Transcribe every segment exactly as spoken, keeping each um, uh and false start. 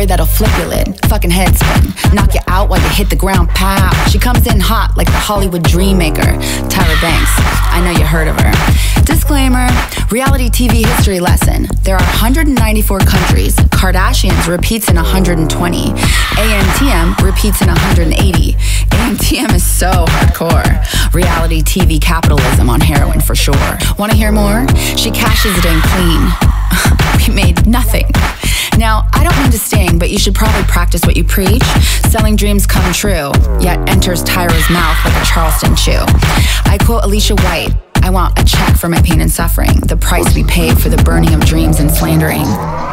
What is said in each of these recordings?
story that'll flip your lid, fucking head spin, knock you out while you hit the ground, pow. She comes in hot like the Hollywood dream maker, Tyra Banks. I know you heard of her. Disclaimer, reality T V history lesson. There are one hundred ninety-four countries. Kardashians repeats in one hundred twenty. A N T M repeats in one hundred eighty. A N T M is so hardcore. Reality T V capitalism on heroin for sure. Want to hear more? She cashes it in clean. We made nothing. Now, I don't mean to sting, but you should probably practice what you preach. Selling dreams come true, yet enters Tyra's mouth like a Charleston chew. I quote Alicia White, I want a check for my pain and suffering, the price we paid for the burning of dreams and slandering.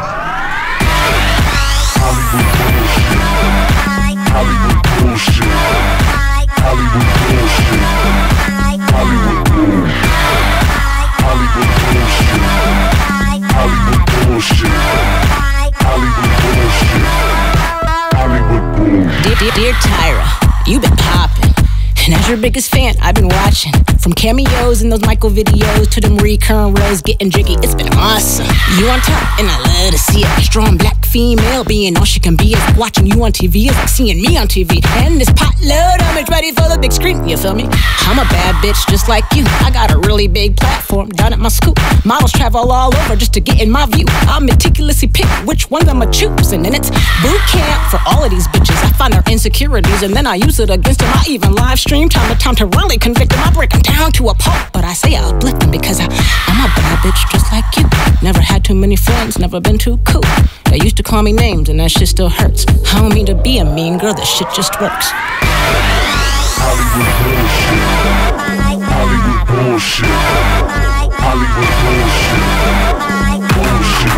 Hollywood bullshit. Hollywood bullshit. Hollywood bullshit. Hollywood bullshit. Hollywood bullshit. Hollywood bullshit. Hollywood bullshit. Dear, dear, dear Tyra, you been poppin'. And as your biggest fan, I've been watching. From cameos in those Michael videos to them recurring roles getting jiggy. It's been awesome. You on top, and I love to see it. Strong black female being all she can be. Is like watching you on T V is like seeing me on T V. And this pot load, I'm ready for the big screen. You feel me? I'm a bad bitch just like you. I got a really big platform down at my school. Models travel all over just to get in my view. I meticulously pick which ones I'ma choose. And then it's boot camp for all of these bitches. I find their insecurities and then I use it against them. I even live stream time to time to really convict them. I break them down to a pulp, but I say I uplift them because I, I'm a bad bitch just like you. Never had too many friends, never been too cool. They used to call me names and that shit still hurts. I don't mean to be a mean girl, that shit just works. Hollywood bullshit. Hollywood bullshit. Hollywood bullshit. Bullshit.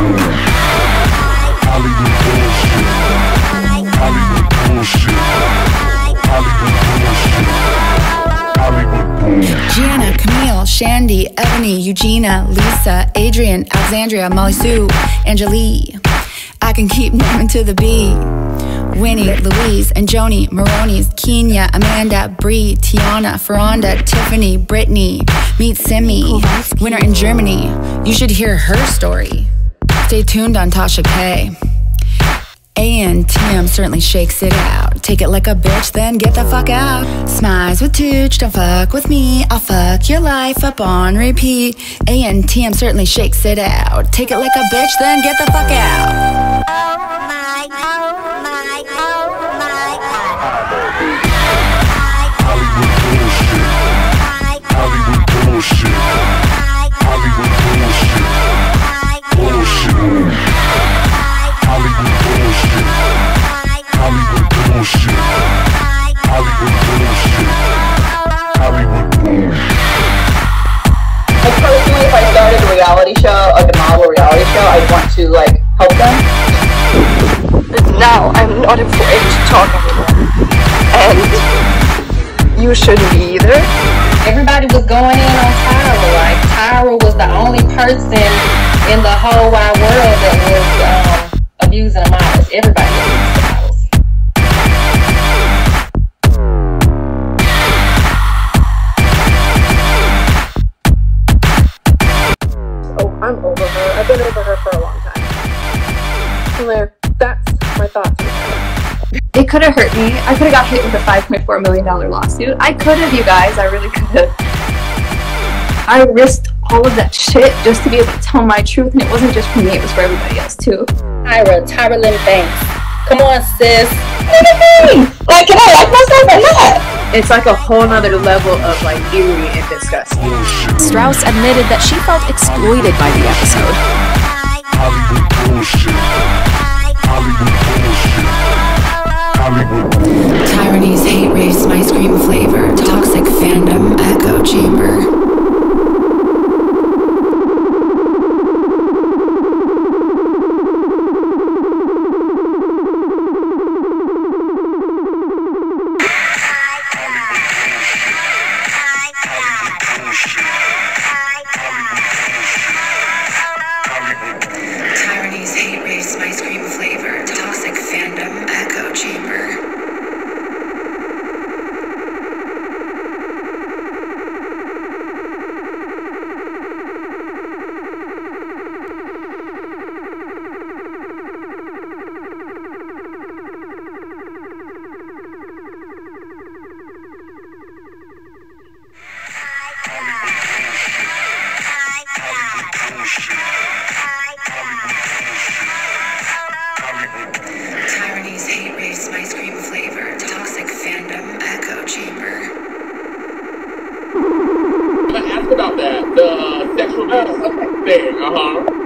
Hollywood bullshit. Hollywood bullshit. Hollywood bullshit. Hollywood bullshit. Gianna, Camille, Shandy, Ebony, Eugenia, Lisa, Adrian, Alexandria, Molly Sue, Angelique. I can keep naming to the B. Winnie, Louise, and Joni, Maroney's, Kenya, Amanda, Bree, Tiana, Ferranda, Tiffany, Brittany. Meet Simi, winner in Germany. You should hear her story. Stay tuned on Tasha K. A N T M certainly shakes it out. Take it like a bitch, then get the fuck out. Smiles with Tooch, don't fuck with me. I'll fuck your life up on repeat. A N T M certainly shakes it out. Take it like a bitch, then get the fuck out. Oh my, oh my, oh my. Hollywood bullshit. Hollywood bullshit. Hollywood bullshit. Bullshit. Hollywood bullshit. Hollywood bullshit. Hollywood bullshit. Hollywood bullshit. Like personally, if I started a reality show, like a model reality show, I'd want to like help them. Now I'm not afraid to talk anymore, and you shouldn't be either. Everybody was going in on Tyra, like Tyra was the only person in the whole wide world that was um, abusing the models. Everybody abused the models. Oh, I'm over her. I've been over her for a long time. So there, that's my thoughts on that. It could have hurt me. I could have got hit with a five point four million dollar lawsuit. I could have, you guys. I really could have. I risked all of that shit just to be able to tell my truth, and it wasn't just for me, it was for everybody else too. Tyra, Tyra Lynn Banks. Come on, sis. What do you mean? Like, can I like myself or not? It's like a whole nother level of like eerie and disgusting. Strauss admitted that she felt exploited by the episode. Hollywood bullshit. Hollywood bullshit. Hollywood bullshit. Tyranny's hate race, my scream flavor. Toxic fandom, echo chamber. Tyranny's hate race, my scream flavor. Toxic fandom, echo chamber. thing, uh-huh.